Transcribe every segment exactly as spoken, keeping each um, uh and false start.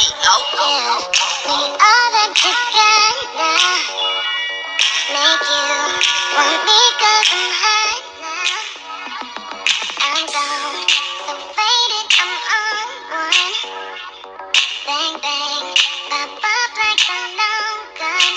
Oh, oh, oh, we all that together make you want me 'cause I'm hot now. I'm gone, so faded, I'm on one. Bang, bang, pop up like a long gun.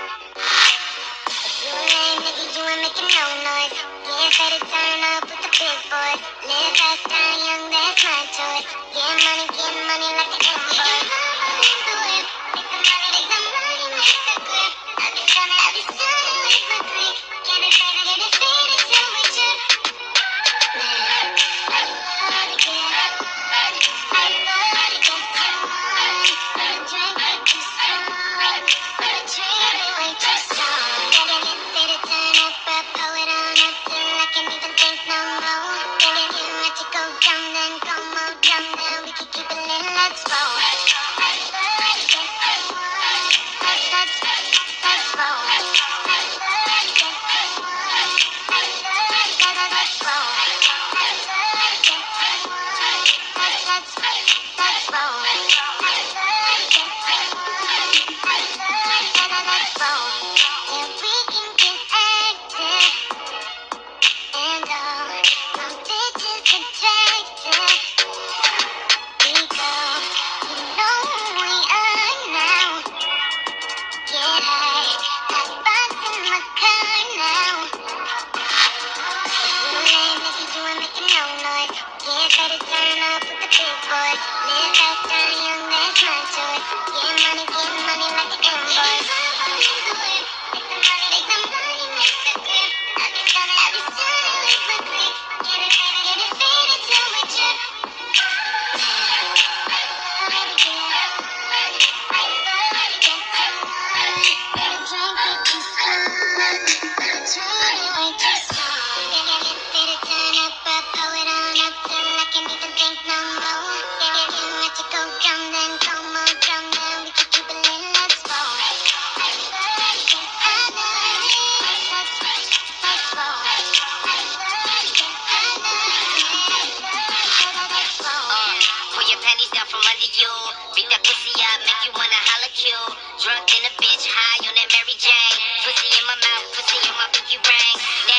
You ain't nigga, you ain't making no noise. Yeah, better turn up with the big boys. Live fast, die young, that's my choice. Get money, get money like the Emperor. Make the money, make the money, make the grip. I be tryna, I be tryna with my clique. Get it better, get it better till we trip. Man, I love to get, I love to get someone. But a drink way too strong, but a drink way too strong. Better get better, turn up, but pull it on up till I can't even think no more. Better get let you go down, then go more down, then we can keep it lit, let's roll. I love to get someone, let's, let's, let's roll. I love to get someone, I love to get, let's roll. I love to get someone, let's, let's, let's roll. I love to get someone, I love to get, let's roll. Till we can get active, and all my bitches attractive. We go, you know who we are now. Get high, hot bus in my car now. You ain't nigga, you ain't making no noise. Yeah, better turn up with the big boys. Live fast, die young, that's my choice. Get money, get money like the Emperor. Make the money, make the money, make the grip. I be tryna, I be tryna with my clique. Get it better, get it better till we trip. I love to get, I love to get someone. But a drink way too strong, but a drink way too strong. Better get better, turn up, but pull it on up till I can't even think no more. Better get let you go down, then go more down, then we can keep it lit, let's roll. I love to get, I love to get, let's, let's roll. I love to get, I love to get, let's roll. Uh, pull your panties down from under you. Beat that pussy up, make you wanna holla cute. Drunk in a bitch, high on that Mary Jane. Pussy in my mouth, pussy on my pinky ring.